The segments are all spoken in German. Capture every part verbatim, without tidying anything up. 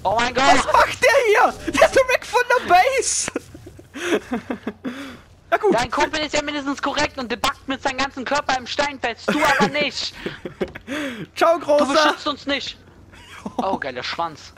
Oh mein Gott! Was macht der hier? Der ist doch weg von der Base! Na gut. Dein Kumpel ist ja mindestens korrekt und debuggt mit seinem ganzen Körper im Stein fest. Du aber nicht! Ciao, Du Großer! beschützt uns nicht! Oh, geiler Schwanz.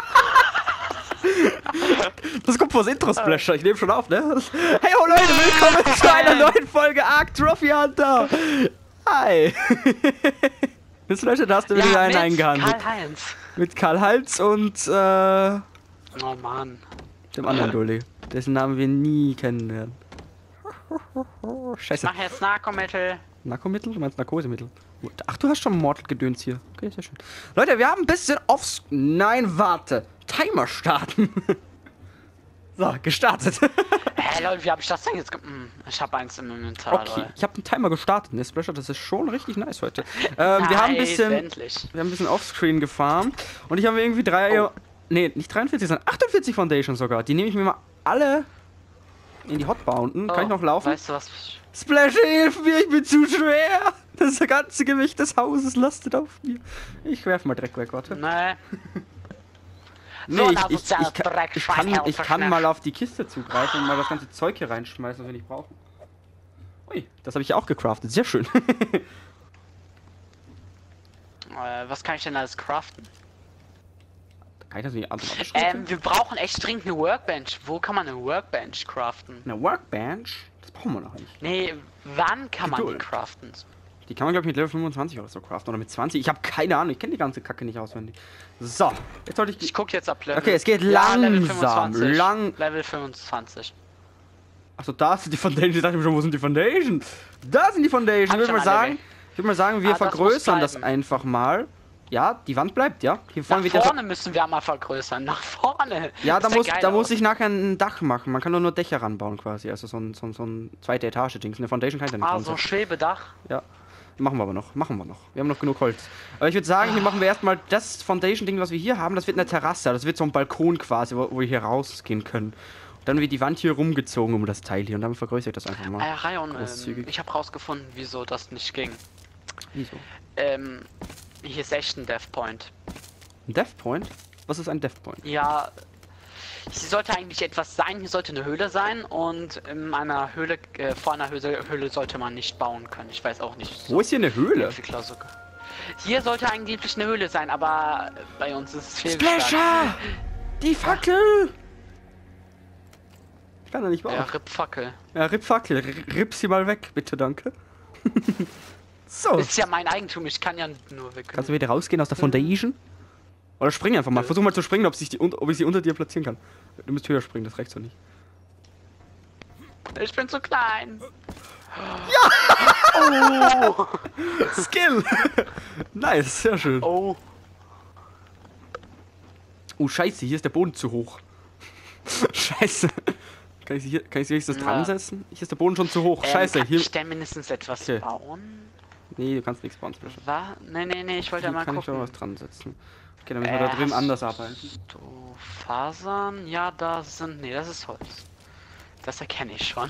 Das kommt vors Intro-Splasher, ich nehme schon auf, ne? Hey, ho Leute, willkommen zu einer neuen Folge Ark Trophy Hunter! Hi! Mit Splasher, da hast du wieder Ja, einen mit eingehandelt. Karl-Heinz. Mit Karl-Heinz und, äh... Oh Mann. dem anderen Dulli, dessen Namen wir nie kennen werden. Ich Scheiße. mach jetzt Narkomittel. Narkomittel? Du meinst Narkosemittel? Ach, du hast schon Mortal-Gedöns hier. Okay, sehr schön. Leute, wir haben ein bisschen aufs... Nein, warte. Timer starten. So, gestartet. Hä, Leute, wie hab ich das denn jetzt ge... Hm, ich hab eins im Inventar, Okay, Leute. ich habe einen Timer gestartet. Ne, Splasher, das ist schon richtig nice heute. Ähm, wir haben ein bisschen... Endlich. Wir haben ein bisschen Offscreen gefarmt. Und ich habe irgendwie drei... Oh. Ne, nicht dreiundvierzig, sondern achtundvierzig Foundation sogar. Die nehme ich mir mal alle in die Hotbar unten. Kann Oh, ich noch laufen? Weißt du was? Splasher, hilf mir, ich bin zu schwer. Das ganze Gewicht des Hauses lastet auf mir. Ich werf mal Dreck weg, warte. Nee. Nee, So ein ich, ich, asozialer ich, kann, Dreck, ich, kann, Schwein, ich kann mal auf die Kiste zugreifen und mal das ganze Zeug hier reinschmeißen, was wir nicht brauchen. Ui, das habe ich ja auch gecraftet. Sehr schön. Äh, was kann ich denn alles craften? Kann ich das nicht automatisch Ähm, wir brauchen echt dringend eine Workbench. Wo kann man eine Workbench craften? Eine Workbench? Das brauchen wir noch nicht. Nee, wann kann man die Geduld. craften? Die kann man, glaube ich, mit Level fünfundzwanzig oder so craften. Oder mit zwanzig. Ich habe keine Ahnung. Ich kenne die ganze Kacke nicht auswendig. So, jetzt sollte ich... Ich guck jetzt ab Level. Okay, es geht Ja, Level langsam. fünfundzwanzig. Lang... Level fünfundzwanzig. Achso, da sind die Foundation. Ich dachte mir schon, wo sind die Foundation? Da sind die Foundation. Ich Hab würde schon mal alle sagen, weg. ich würde mal sagen, wir Ah, das muss vergrößern das, bleiben. einfach mal. Ja, die Wand bleibt, ja. Hier Nach vorne wird ja vorne müssen wir mal vergrößern. Nach vorne. Ja, da Das sieht muss, geil da muss aus. ich nachher ein Dach machen. Man kann nur nur Dächer ranbauen quasi. Also so ein, so ein, so ein zweite Etage-Dings. Eine Foundation kann ich da nicht Ah, dran so setzen. Schwebedach. Ja, machen wir aber noch. Machen wir noch. Wir haben noch genug Holz. Aber ich würde sagen, hier machen wir erstmal das Foundation-Ding, was wir hier haben. Das wird eine Terrasse. Das wird so ein Balkon quasi, wo, wo wir hier rausgehen können. Und dann wird die Wand hier rumgezogen um das Teil hier. Und dann vergrößere ich das einfach mal. Ah, ja, Rayon, ähm, Großzügig. ich habe rausgefunden, wieso das nicht ging. Wieso? Ähm, hier ist echt ein Death Point. Ein Death Point? Was ist ein Death Point? Ja, hier sollte eigentlich etwas sein, hier sollte eine Höhle sein und in einer Höhle, äh, vor einer Höhle, Höhle sollte man nicht bauen können. Ich weiß auch nicht. Wo ist hier eine Höhle? Entwickler sogar. Hier sollte angeblich eine Höhle sein, aber bei uns ist es fehlgeschlagen. Splasher! Die Fackel! Ich kann da nicht bauen. Ja, Rip Fackel. Ja, Rip Fackel. R- Rip sie mal weg, bitte, danke. So. Ist ja mein Eigentum, ich kann ja nur weg. Kannst du wieder rausgehen aus der Foundation? Oder spring einfach mal. Versuch mal zu springen, ob, sich die, un- ob ich sie unter dir platzieren kann. Du musst höher springen, das reicht so nicht. Ich bin zu klein. Skill! Nice, sehr schön. Oh. Oh, scheiße, hier ist der Boden zu hoch. Scheiße. Kann ich sie hier, kann ich sie wenigstens Na. dran setzen? Hier ist der Boden schon zu hoch. Scheiße, ähm, hier... Kann ich denn mindestens etwas Okay. bauen? Nee, du kannst nichts bauen, Splasher. Was? Nee, nee, nee, ich wollte ja Hier mal kann ich schon gucken. was dran setzen. Okay, dann müssen wir da drüben hast anders arbeiten. Du Fasern? Ja, da sind. Nee, das ist Holz. Das erkenne ich schon.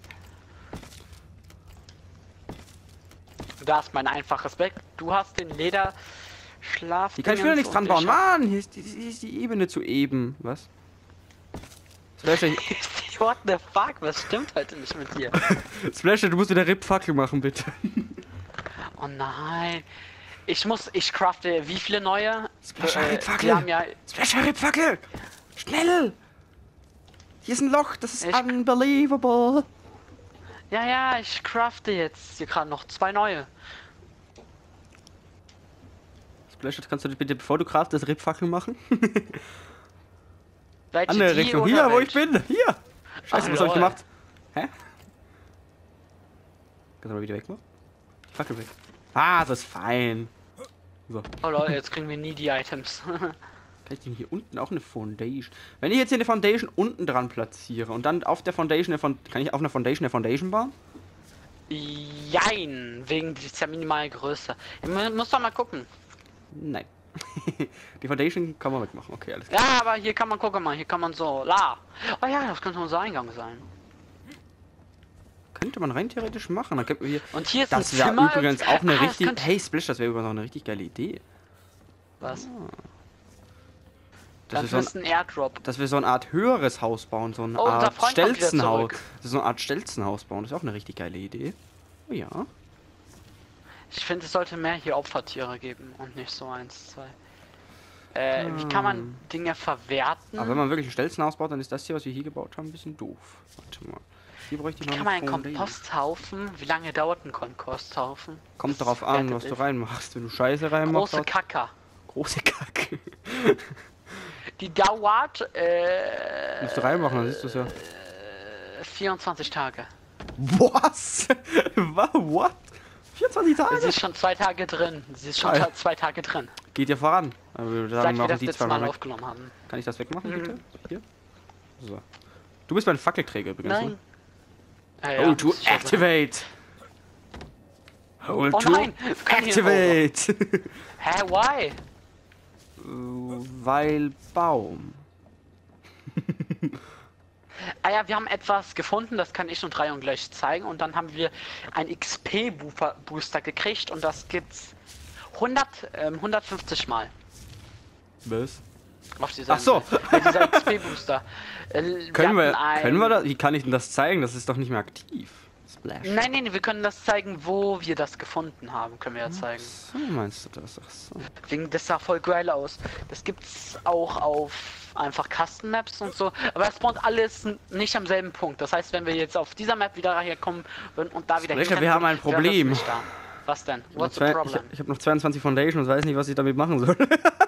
Du hast mein einfaches Bett. Du hast den Lederschlaf. Hier kann ich wieder nichts dran bauen. Mann, hier ist, die, hier ist die Ebene zu eben. Was? Splasher, What the fuck? Was stimmt heute nicht mit dir? Splasher, du musst wieder Rip-Fackel machen, bitte. Oh nein. Ich muss. Ich crafte. Wie viele neue? Splasher, Äh, Rip-Fackel! wir haben ja. Splasher, Rip-Fackel! Schnell! Hier ist ein Loch, das ist Ich- unbelievable. Ja, ja, ich crafte jetzt hier gerade noch zwei neue. Splasher, kannst du bitte, bevor du craftest, Rip-Fackel machen? Welche, Andere die Richtung. oder Hier, wo welche? ich bin. Hier. Scheiße, Ach, was hab ich lol. gemacht? Hä? Kannst du mal wieder wegmachen? Fackel weg. Ah, das ist fein. So. Oh Leute, jetzt kriegen wir nie die Items. Kann ich denn hier unten auch eine Foundation? Wenn ich jetzt hier eine Foundation unten dran platziere und dann auf der Foundation eine Fon kann ich auf einer Foundation eine Foundation bauen? Jein, wegen dieser minimalen Größe. Ich mu- muss doch mal gucken. Nein. Die Foundation kann man wegmachen. Okay, alles klar. Ja, aber hier kann man, gucken mal, hier kann man so, la. Oh ja, das könnte unser Eingang sein. Könnte man rein theoretisch machen. Dann könnten wir hier. Und hier ist Das ein wäre Zimmer. übrigens auch eine Ah, das richtig. könnte- Hey Splish, das wäre übrigens auch eine richtig geile Idee. Was? Dass Dann wir, so ist ein, ein Airdrop. dass wir so eine Art höheres Haus bauen, so eine Oh, unser Art Freund kommt wieder Stelzenhaus. zurück. Das ist so eine Art Stelzenhaus bauen, das ist auch eine richtig geile Idee. Oh ja. Ich finde, es sollte mehr hier Opfertiere geben und nicht so eins, zwei. Äh, wie kann man Dinge verwerten? Aber wenn man wirklich ein Stelzenhaus baut, dann ist das hier, was wir hier gebaut haben, ein bisschen doof. Warte mal. Hier bräuchte ich Wie noch kann man eine einen Foundation. Komposthaufen? Wie lange dauert ein Komposthaufen? Kommt Das darauf an, wertet was du ist. reinmachst. Wenn du Scheiße reinmachst. Große Kacker. Große Kacke. Die dauert äh, Musst du reinmachen, dann siehst du es ja. äh, vierundzwanzig Tage. Was? Wa- What? vierundzwanzig Sie Tage? ist schon zwei Tage drin. Sie ist schon Geil. zwei Tage drin. Geht ja voran. Aber wir Seit sagen, wir machen das die letzte zweimal Mal weg. aufgenommen haben. Kann ich das wegmachen, Mhm. bitte? Hier? So. Du bist mein Fackelträger übrigens. Nein. Ne? Äh, Oh, ja, to muss ich ja sagen. activate! Hold Oh to nein! wir können hier- activate! Hä, why? Weil Baum. Ah ja, wir haben etwas gefunden, das kann ich und Rayon gleich zeigen. Und dann haben wir ein X P-Booster gekriegt und das gibt's hundert, ähm, hundertfünfzig Mal. Was? Auf dieser, Ach so. Mit dieser X P-Booster. Äh, Können wir, hatten ein- können wir das? Wie kann ich denn das zeigen? Das ist doch nicht mehr aktiv. Splash. Nein, nein, wir können das zeigen, wo wir das gefunden haben, können wir ja zeigen. So meinst du das? Ach so. Wegen, das sah voll geil aus. Das gibt's auch auf einfach Custom Maps und so, aber es spawnt alles n- nicht am selben Punkt. Das heißt, wenn wir jetzt auf dieser Map wieder herkommen würden und da wieder Sprecher, hinrennen wir haben ein würden, wäre das Problem. nicht da. Was denn? Ich What's the habe problem? ich hab noch zweiundzwanzig Foundation und weiß nicht, was ich damit machen soll.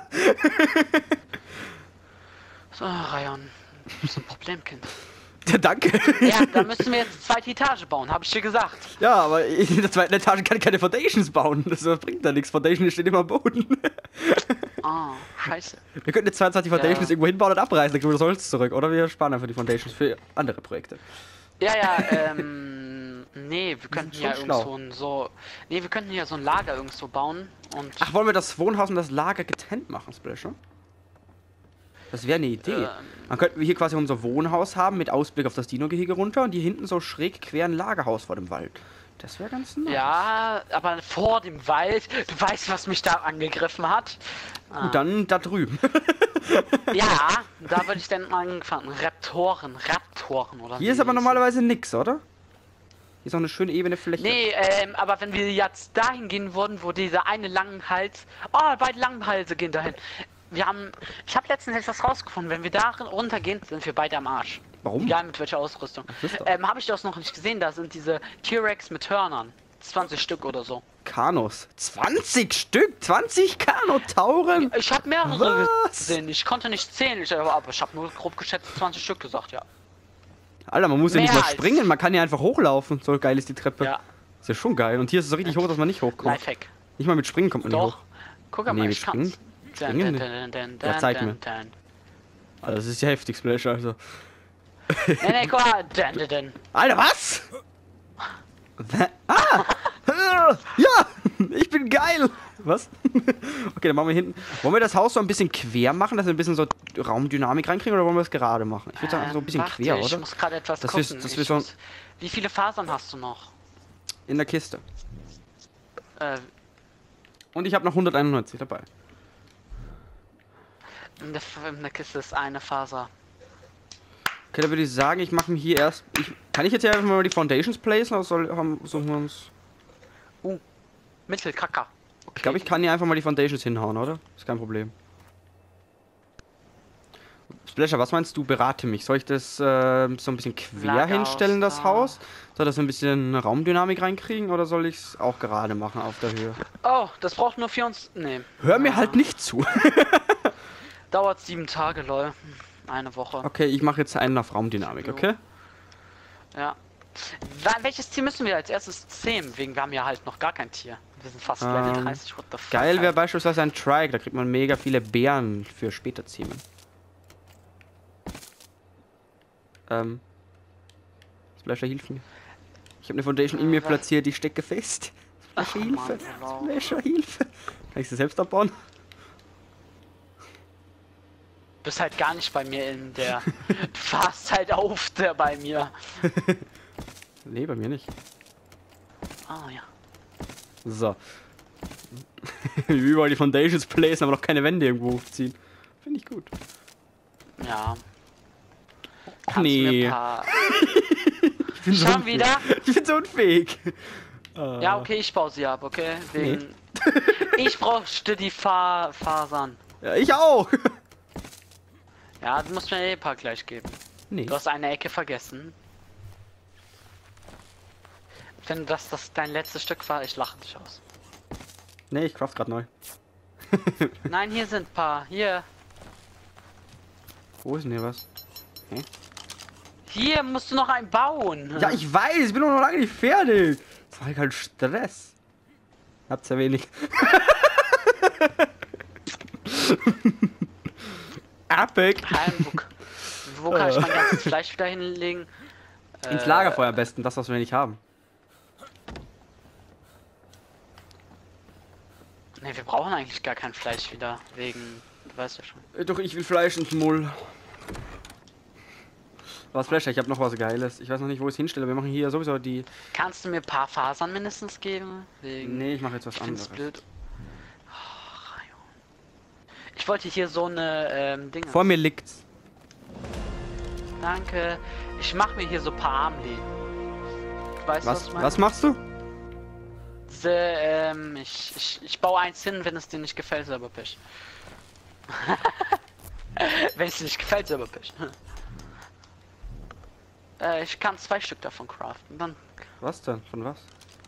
So, Rayon, du bist ein Problemkind. Ja, danke. Ja, da müssen wir jetzt eine zweite Etage bauen, habe ich dir gesagt. Ja, aber in der zweiten Etage kann ich keine Foundations bauen. Das bringt da nichts. Foundation steht immer am Boden. Ah, scheiße. Wir könnten jetzt zweiundzwanzig Foundations Ja. irgendwo hinbauen und abreißen, dann kriegen wir das Holz zurück. Oder wir sparen einfach die Foundations für andere Projekte. Ja, ja, ähm, nee, wir könnten schon ja schlau. irgendwo ein so, nee, wir könnten ja so ein Lager irgendwo bauen und, Ach, wollen wir das Wohnhaus und das Lager getrennt machen, Splasher? Das wäre eine Idee. Ähm. Dann könnten wir hier quasi unser Wohnhaus haben mit Ausblick auf das Dino-Gehege runter und hier hinten so schräg quer ein Lagerhaus vor dem Wald. Das wäre ganz nice. ja, aber vor dem Wald, du weißt, was mich da angegriffen hat. Ah. Und dann da drüben. Ja, da würde ich dann mal angefangen. Raptoren, Raptoren oder Hier wie ist aber die normalerweise nix, oder? Hier ist auch eine schöne ebene Fläche. Nee, ähm, aber wenn wir jetzt dahin gehen würden, wo dieser eine langen Hals. Oh, beide langen Halse gehen dahin. Wir haben. Ich habe letztens etwas rausgefunden. Wenn wir da runtergehen, sind wir beide am Arsch. Warum? Egal mit welcher Ausrüstung. wisst ihr. Ähm, habe ich das noch nicht gesehen. Da sind diese T-Rex mit Hörnern. zwanzig Stück oder so. Kanos. zwanzig Stück? zwanzig Kanotauren? Ich habe mehrere Was? gesehen. Ich konnte nicht zählen, ich, aber ich habe nur grob geschätzt zwanzig Stück gesagt, ja. Alter, man muss ja nicht Mehr mal als- springen, man kann ja einfach hochlaufen. So geil ist die Treppe. Ja, Ist ja schon geil. Und hier ist es so richtig hoch, dass man nicht hochkommt. Lifehack. Nicht mal mit Springen kommt man nicht Doch. hoch. Guck mal, Nee, mit ich kann's. Springen? Springen nicht. Ja, zeig mir. Also, das ist ja heftig, Splash, also. Nee, nee, guck mal. Dun, dun, dun. Alter, was? Wä- Ah! Ja! Ich bin geil! Was? Okay, dann machen wir hinten. Wollen wir das Haus so ein bisschen quer machen, dass wir ein bisschen so Raumdynamik reinkriegen, oder wollen wir es gerade machen? Ich würde sagen, so ein bisschen Ähm, warte, quer, ich oder? muss gerade etwas Das wir- gucken. dass Ich wir so- muss- Wie viele Fasern hast du noch? In der Kiste. Äh, Und ich habe noch hunderteinundneunzig dabei. in der, in der Kiste ist eine Faser. Okay, dann würde ich sagen, ich mache mir hier erst. Ich, kann ich jetzt hier einfach mal die Foundations placen, oder soll, haben, suchen wir uns. Mittelkacker. Okay. Ich glaube, ich kann hier einfach mal die Foundations hinhauen, oder? Ist kein Problem. Splasher, was meinst du? Berate mich. Soll ich das äh, so ein bisschen quer Lagerhaus hinstellen, das da. Haus? Soll das ein bisschen Raumdynamik reinkriegen, oder soll ich es auch gerade machen auf der Höhe? Oh, das braucht nur vier uns. Nee. Hör mir Ja. halt nicht zu. Dauert sieben Tage, lol. Eine Woche. Okay, ich mache jetzt einen auf Raumdynamik, Jo. okay? Ja. Wa- Welches Tier müssen wir als erstes zähmen? Wegen wir haben ja halt noch gar kein Tier. Wir sind fast Level Ähm, dreißig. What the fuck? Geil wäre Alter. beispielsweise ein Trike, da kriegt man mega viele Beeren für später Zähmen. Ähm. Splasher, hilf mir. Ich habe eine Foundation in mir was? platziert, die stecke fest. Ach, Splasher, Hilfe. Mann, wow. Splasher, Hilfe. Kann ich sie selbst abbauen? Du bist halt gar nicht bei mir in der. Du fahrst halt auf der bei mir. Nee, bei mir nicht. Ah ja. So. Überall die Foundations placen, aber noch keine Wände irgendwo hochziehen. Finde ich gut. Ja. Ach Kannst du mir nee. ein paar... Ich bin so Schon unfähig. wieder? Ich bin so unfähig. Äh, Ja, okay, ich baue sie ab, okay? Wegen... Ich brauchte die Fa Fasern. Ja, ich auch. Ja, du musst mir eh ein paar gleich geben. Nee. Du hast eine Ecke vergessen. Wenn das, das dein letztes Stück war, ich lache dich aus. Nee, ich craft grad neu. Nein, hier sind ein paar. Hier. Wo ist denn hier was? Hä? Hier musst du noch einen bauen. Ja, ich weiß, ich bin doch noch lange nicht fertig. Das war halt Stress. Hab's ja wenig. Epic. Heim, wo, wo kann ich mein ganzes Fleisch wieder hinlegen? Ins Äh, Lagerfeuer am besten, das, was wir nicht haben. Ne, wir brauchen eigentlich gar kein Fleisch wieder. Wegen, du weißt ja schon. Äh, Doch, ich will Fleisch und Mull. Was Fleisch? Ich habe noch was Geiles. Ich weiß noch nicht, wo ich es hinstelle. Wir machen hier sowieso die... Kannst du mir ein paar Fasern mindestens geben? Wegen, Nee, ich mache jetzt was ich find's anderes. blöd. Oh, ich wollte hier so eine ähm, Dinge. Vor mir liegt's. Danke. Ich mache mir hier so ein paar Armlehnen. Weißt du, was Was, ich meine? was machst du? Diese, ähm, ich, ich, ich baue eins hin, wenn es dir nicht gefällt, ist aber Pech. Wenn es dir nicht gefällt, ist aber Pech. äh, ich kann zwei Stück davon craften. Dann. Was denn? Von was?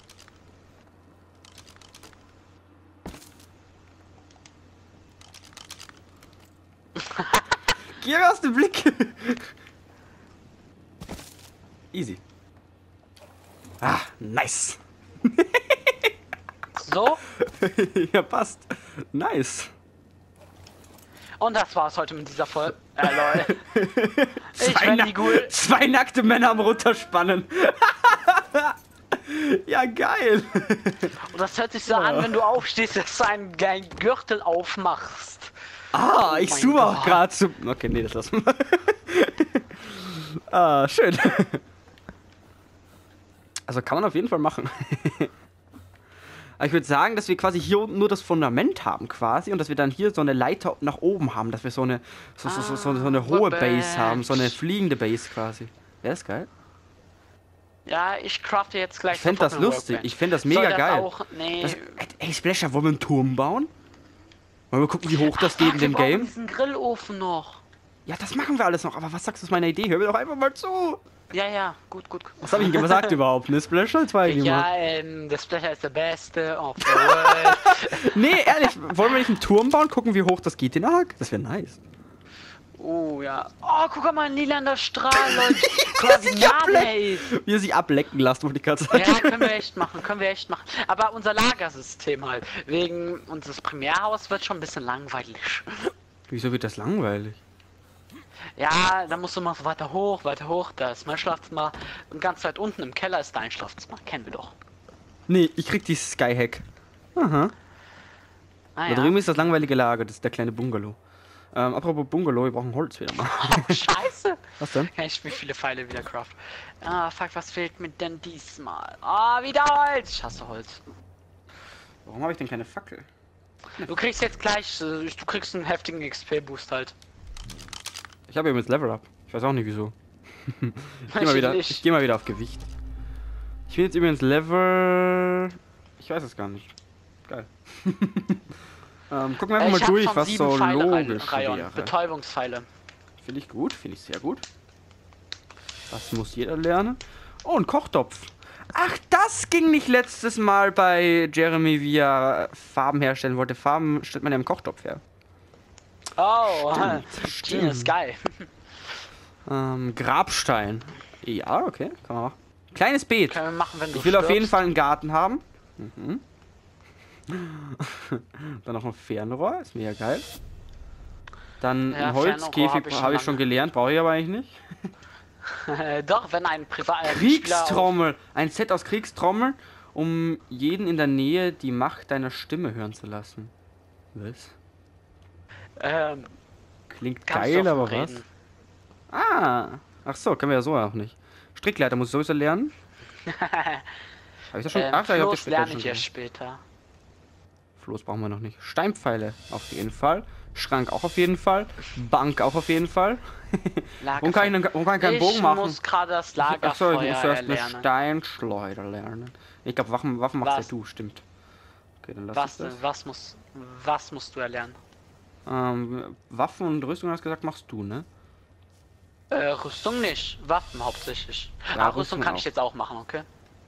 Geh mir aus dem Blick! Easy. Ah, nice. So. Ja, passt. Nice. Und das war's heute mit dieser Folge. Äh, lol. Ich Zwei, bin na die Ghoul. zwei nackte Männer am Runterspannen. Ja, geil. Und das hört sich so an, wenn du aufstehst, dass du einen geilen Gürtel aufmachst. Ah, Oh ich mein zoome auch Gott. gerade zu... Okay, nee, das lassen wir. Ah, schön. Also kann man auf jeden Fall machen. Aber ich würde sagen, dass wir quasi hier unten nur das Fundament haben quasi und dass wir dann hier so eine Leiter nach oben haben, dass wir so eine so, so, so, so, so eine Ah, hohe we're Base haben, so eine back. fliegende Base quasi. Wäre das geil? Ja, ich crafte jetzt gleich. Ich fände das sofort eine lustig. Workbench. Ich fände das Soll mega das geil. Auch, nee. Das, ey, Splasher, wollen wir einen Turm bauen? Wollen wir gucken, wie hoch das Ach, geht fuck, in wir dem brauchen Game? diesen Grillofen noch. Ja, das machen wir alles noch. Aber was sagst du, ist meine Idee? Hör mir doch einfach mal zu. Ja, ja, gut, gut. gut. Was habe ich denn gesagt überhaupt? Ne, Splasher? Zwei Ja, ähm, der Splatter ist der beste auf der Welt. Nee, ehrlich, wollen wir nicht einen Turm bauen? Gucken, wie hoch das geht in Ark? Das wäre nice. Oh ja. Oh, guck mal, ein lilander Strahl, Leute. Quasi sich ableckt. Nahmade. Wie er sich ablecken lässt, wollte ich gerade sagen. Ja, können wir echt machen, können wir echt machen. Aber unser Lagersystem halt, wegen unseres Primärhaus wird schon ein bisschen langweilig. Wieso wird das langweilig? Ja, da musst du mal so weiter hoch, weiter hoch, da ist mein Schlafzimmer. Und ganz weit unten im Keller ist dein Schlafzimmer, kennen wir doch. Nee, ich krieg dieses Skyhack. Aha. Ah, Da ja. drüben ist das langweilige Lager, das ist der kleine Bungalow. Ähm, apropos Bungalow, wir brauchen Holz wieder mal. Oh, scheiße. Was denn? Kann ich wie viele Pfeile wieder craften? Ah, fuck, was fehlt mir denn diesmal? Ah, wieder Holz! Ich hasse Holz. Warum habe ich denn keine Fackel? Du kriegst jetzt gleich, äh, du kriegst einen heftigen X P-Boost halt. Ich habe eben jetzt Level Up. Ich weiß auch nicht wieso. ich gehe mal, Ich wieder- nicht. ich geh mal wieder auf Gewicht. Ich bin jetzt übrigens Level... Ich weiß es gar nicht. Geil. ähm, gucken wir einfach Äh, mal ich hab durch, schon was sieben so Pfeile rein- logisch Rayon. wäre. Betäubungspfeile. Finde ich gut, finde ich sehr gut. Das muss jeder lernen. Oh, ein Kochtopf. Ach, das ging nicht letztes Mal bei Jeremy, wie er Farben herstellen wollte. Farben stellt man ja im Kochtopf her. Oh, Stimmt, Genius, stimmt. geil. Ähm, Grabstein. Ja, okay, kann man machen. Kleines Beet. Können wir machen, wenn du Ich will auf jeden stirbst. Fall einen Garten haben. Mhm. Dann noch ein Fernrohr, ist mega geil. Dann Ja, ein Fernrohr Holzkäfig hab ich schon habe ich schon lange. gelernt, brauche ich aber eigentlich nicht. Äh, Doch, wenn ein Privat... äh, Spieler Kriegstrommel. Ein Set aus Kriegstrommeln, um jeden in der Nähe die Macht deiner Stimme hören zu lassen. Was? auf- Ähm, Klingt kannst geil, du aber davon was? reden. Ah. Ach so, können wir ja so auch nicht. Strickleiter muss ich sowieso lernen. Habe ich das schon? ähm, Ach, ja, ich hab das Floß später lerne schon ich ja gelernt. später. Floß brauchen wir noch nicht. Steinpfeile auf jeden Fall. Schrank auch auf jeden Fall. Bank auch auf jeden Fall. Warum kann ich, denn- warum kann ich keinen Bogen Ich machen? muss gerade das Achso, Lagerfeuer ich muss erst eine erlernen. Steinschleuder lernen. Ich glaube, Waffen, Waffen machst Was? ja du, stimmt. Okay, dann lass Was, ich das. was, muss, was musst du erlernen? Ähm, Waffen und Rüstung hast du gesagt, machst du, ne? Äh, Rüstung nicht, Waffen hauptsächlich. Ja, ah, Rüstung Rüstung kann auch. ich jetzt auch machen, okay?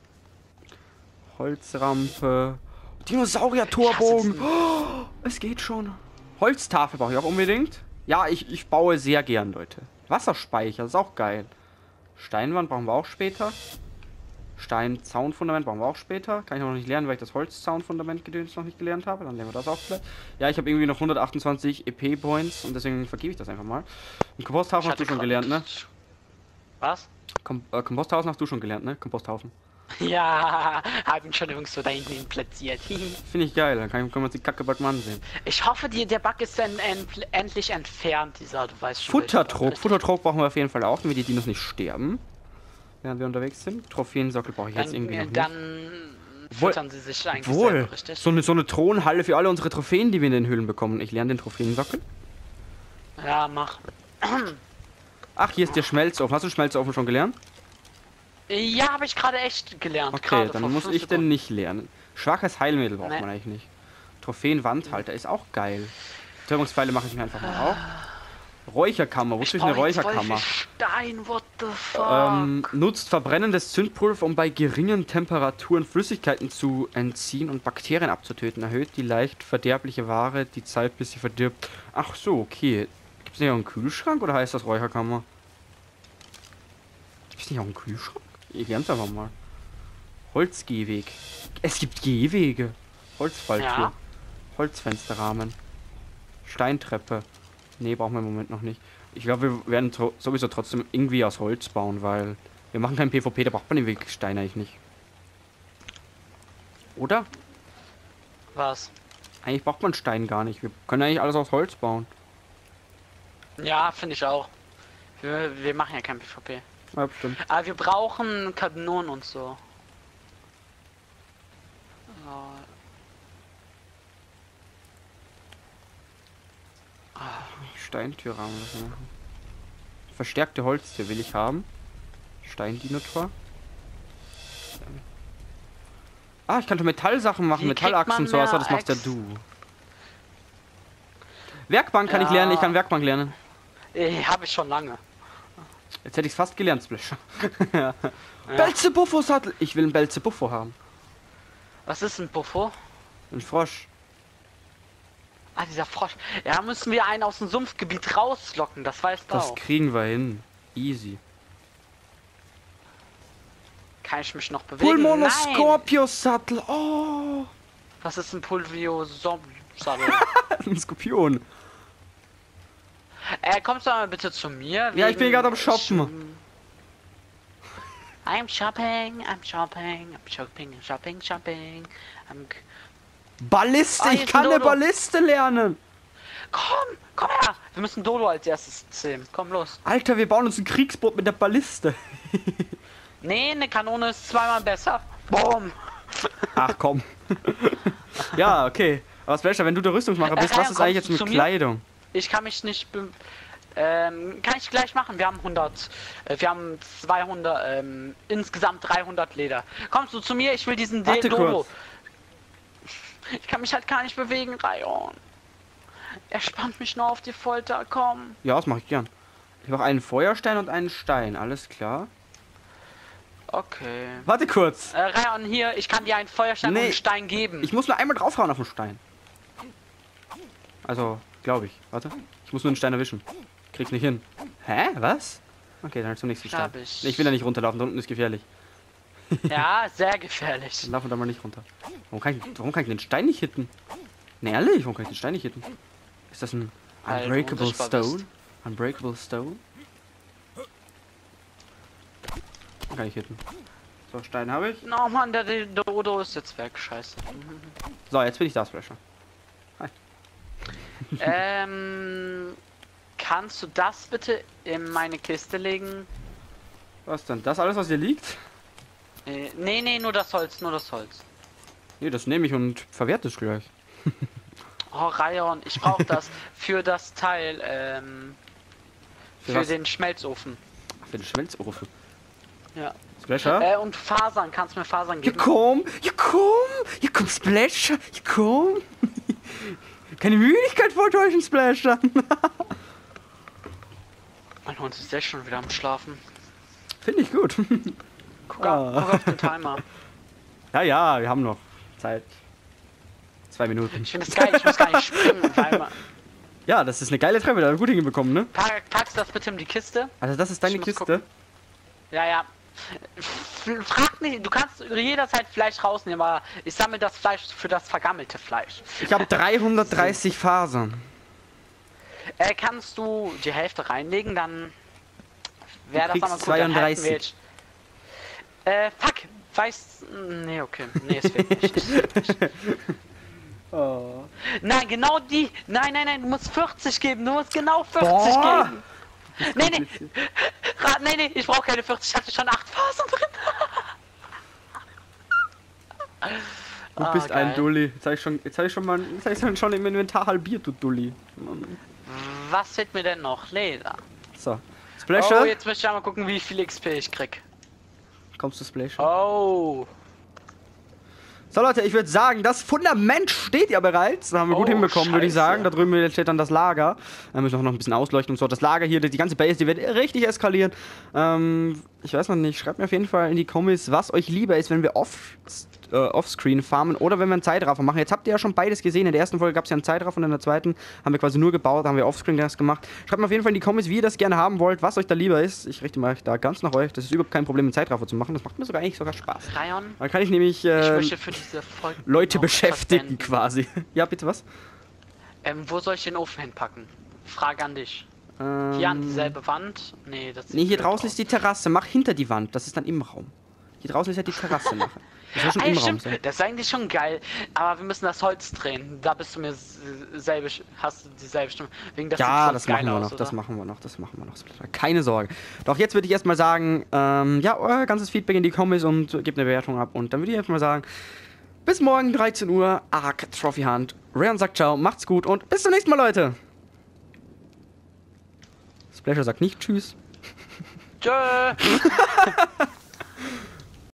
Holzrampe. Dinosaurier-Torbogen. Oh, es geht schon. Holztafel brauche ich auch unbedingt. Ja, ich, ich baue sehr gern, Leute. Wasserspeicher, ist auch geil. Steinwand brauchen wir auch später. Steinzaunfundament brauchen wir auch später. Kann ich noch nicht lernen, weil ich das Holzzaunfundament-Gedöns noch nicht gelernt habe. Dann lernen wir das auch vielleicht. Ja, ich habe irgendwie noch hundertachtundzwanzig E P-Points und deswegen vergebe ich das einfach mal. Und Komposthaufen hast du schon gelernt, ne? Was? Kom äh, Komposthaufen hast du schon gelernt, ne? Komposthaufen. Ja, hab ihn schon irgendwo da hinten platziert. Finde ich geil, dann kann, können wir uns die Kacke bald mal ansehen. Ich hoffe, die, der Bug ist dann end, endlich entfernt, dieser, du weißt schon. welcher Bug, Futtertrog. richtig? Futtertrog brauchen wir auf jeden Fall auch, damit die Dinos nicht sterben. Während wir unterwegs sind. Trophäensockel brauche ich jetzt Dann, irgendwie noch nicht. dann Obwohl- füttern sie sich eigentlich Wohl, selber, richtig? so eine, so eine Thronhalle für alle unsere Trophäen, die wir in den Höhlen bekommen. Ich lerne den Trophäensockel. Ja, mach. Ach, hier ist der Schmelzofen. Hast du den Schmelzofen schon gelernt? Ja, habe ich gerade echt gelernt. Okay, gerade dann vor muss fünf ich den Sekunden. nicht lernen. Schwaches Heilmittel braucht Nee. man eigentlich nicht. Trophäenwandhalter ist auch geil. Betäubungspfeile mache ich mir einfach mal auf. Räucherkammer. Wozu ist eine brauche jetzt voll Räucherkammer? viel Stein, what the fuck? Ähm, nutzt verbrennendes Zündpulver, um bei geringen Temperaturen Flüssigkeiten zu entziehen und Bakterien abzutöten. Erhöht die leicht verderbliche Ware die Zeit, bis sie verdirbt. Ach so, okay. Gibt es nicht auch einen Kühlschrank oder heißt das Räucherkammer? Gibt es nicht auch einen Kühlschrank? Ich lern's einfach mal. Holzgehweg. Es gibt Gehwege. Holzfalltür. Ja. Holzfensterrahmen. Steintreppe. Nee, brauchen wir im Moment noch nicht. Ich glaube, wir werden tro- sowieso trotzdem irgendwie aus Holz bauen, weil wir machen kein PvP, da braucht man den Weg Stein eigentlich nicht. Oder? Was? Eigentlich braucht man Stein gar nicht. Wir können eigentlich alles aus Holz bauen. Ja, finde ich auch. Wir, wir machen ja kein PvP. Ja, bestimmt. Aber wir brauchen Kanonen und so. Oh. Steintürrahmen müssen wir machen. Verstärkte Holztür will ich haben. Steindinotor. Ah, ich kann schon Metallsachen machen, Wie Metallachsen kriegt so. man Achso, das mehr machst ja Ex- du. Werkbank kann ich Ja. lernen, ich kann Werkbank lernen. Äh, habe ich schon lange. Jetzt hätte ich es fast gelernt, Splash. Ja. Belzebuffo-Sattel! Ich will einen Belzebuffo haben. Was ist ein Buffo? Ein Frosch. Ah, dieser Frosch. Ja, müssen wir einen aus dem Sumpfgebiet rauslocken, das weißt du Das auch. kriegen wir hin. Easy. Kann ich mich noch bewegen? Nein! Pulmonoscorpius-Sattel. Oh! Was ist ein Pulvio-Sattel? Ein Skorpion. äh, kommst du mal bitte zu mir? Ja, ich bin wegen gerade am Shoppen. Sch- I'm shopping, I'm shopping, I'm shopping, shopping, shopping. I'm... g- Balliste, Ah, hier ich ist kann ein eine Dodo. Balliste lernen. Komm, komm her! Wir müssen Dodo als erstes zählen. Komm los. Alter, wir bauen uns ein Kriegsboot mit der Balliste. Nee, eine Kanone ist zweimal besser. Boom! Ach komm. Ja, okay. Aber Splasher, wenn du der Rüstungsmacher bist, Äh, was ist eigentlich jetzt kommst du mit zu mir? Kleidung? Ich kann mich nicht... be- Ähm, kann ich gleich machen. Wir haben hundert. Äh, wir haben zweihundert. Ähm, insgesamt dreihundert Leder. Kommst du zu mir? Ich will diesen Warte Dodo. kurz. Ich kann mich halt gar nicht bewegen, Rayon. Er spannt mich nur auf die Folter. Komm. Ja, das mache ich gern. Ich mache einen Feuerstein und einen Stein, alles klar. Okay. Warte kurz. Äh, Rayon, hier. Ich kann dir einen Feuerstein Nee. und einen Stein geben. Ich muss nur einmal draufhauen auf den Stein. Also, glaube ich. Warte. Ich muss nur den Stein erwischen. Krieg's nicht hin. Hä? Was? Okay, dann zum nächsten Stein. Hab ich. Nee, ich will da nicht runterlaufen, da unten ist gefährlich. Ja, sehr gefährlich. Dann laufen wir da mal nicht runter. Warum kann, ich, warum kann ich den Stein nicht hitten? Ne, ehrlich, warum kann ich den Stein nicht hitten? Ist das ein Weil du Unbreakable unsichtbar Stone? bist. Unbreakable Stone? Den kann ich hitten. So, Stein habe ich. No, Mann, der Dodo ist jetzt weg. Scheiße. So, jetzt bin ich da, Splasher. ähm... Kannst du das bitte in meine Kiste legen? Was denn? Das alles, was hier liegt? Äh, nee, nee, nur das Holz, nur das Holz. Nee, das nehme ich und verwerte es gleich. Oh, Rayon, ich brauche das für das Teil, ähm, Für für, was? den Schmelzofen. Für den Schmelzofen. Ja. Splasher? Äh, und Fasern, kannst du mir Fasern Ja geben? komm, ja komm, ja komm, Splasher, ja komm. Keine Müdigkeit vortäuschen, Splasher. Mein Hund ist jetzt schon wieder am Schlafen. Finde ich gut. Guck, Ah. auf, guck auf den Timer. Ja, ja, wir haben noch Zeit. Zwei Minuten. Ich finde es geil, ich muss gar nicht springen. Weil man, Ja, das ist eine geile Treppe, da haben wir gut hingekommen, ne? pack, packst das bitte in die Kiste? Also das ist deine Ich muss Kiste? gucken. Ja, ja. F- Frag nicht, du kannst jederzeit Fleisch rausnehmen, aber ich sammle das Fleisch für das vergammelte Fleisch. Ich habe dreihundertdreißig Fasern. Äh, kannst du die Hälfte reinlegen, dann wäre das kriegst aber gut. Dann halten wir zweiunddreißig. jetzt- Äh, fuck, weiß. Nee, okay. Nee, es wird nicht. Oh. Nein, genau die. Nein, nein, nein, du musst vierzig geben. Du musst genau vierzig Boah. geben. Nee, nee. Ra nee, nee, ich brauche keine vierzig. Ich hatte schon acht Fasern drin. Du Ah, bist ein geil. Dulli. Jetzt habe ich schon, jetzt habe ich schon mal, jetzt habe ich schon im Inventar halbiert, du Dulli. Was fehlt mir denn noch? Leder. So. Splasher? Oh, jetzt möchte ich einmal gucken, wie viel X P ich krieg. Kommst du, Splasher? Oh. So Leute, ich würde sagen, das Fundament steht ja bereits. Das haben wir gut Oh, hinbekommen, würde ich Scheiße. sagen. Da drüben steht dann das Lager. Da müssen wir noch ein bisschen ausleuchten und so. Das Lager hier, die die ganze Base, die wird richtig eskalieren. Ähm, ich weiß noch nicht, schreibt mir auf jeden Fall in die Comments, was euch lieber ist, wenn wir off, äh, offscreen farmen oder wenn wir einen Zeitraffer machen. Jetzt habt ihr ja schon beides gesehen. In der ersten Folge gab es ja einen Zeitraffer und in der zweiten haben wir quasi nur gebaut, haben wir offscreen das gemacht. Schreibt mir auf jeden Fall in die Comments, wie ihr das gerne haben wollt, was euch da lieber ist. Ich richte mal da ganz nach euch. Das ist überhaupt kein Problem, einen Zeitraffer zu machen. Das macht mir sogar eigentlich sogar Spaß. Rayon, Dann kann ich nämlich ich äh, möchte für diese Folge Leute noch beschäftigen verwenden. quasi. Ja, bitte was? Ähm, wo soll ich den Ofen hinpacken? Frage an dich. Ähm, Hier an dieselbe Wand? Nee, das sieht Nee, hier blöd draußen aus. ist die Terrasse. Mach hinter die Wand. Das ist dann im Raum. Hier draußen ist ja die Terrasse nachher. Das soll schon Ah, im ja, Raum stimmt. sein. Das ist eigentlich schon geil, aber wir müssen das Holz drehen. Da bist du mir s- selbe, hast du dieselbe Stimme. Wegen das sieht Ja, voll das geil machen wir aus, noch. oder? Das machen wir noch. Das machen wir noch. Keine Sorge. Doch jetzt würde ich erstmal sagen, ähm, ja, euer ganzes Feedback in die Comments und gebt eine Bewertung ab. Und dann würde ich erstmal sagen, bis morgen dreizehn Uhr. Ark Trophy Hunt. Rayon sagt ciao, macht's gut und bis zum nächsten Mal, Leute. Splasher sagt nicht tschüss. Tschö.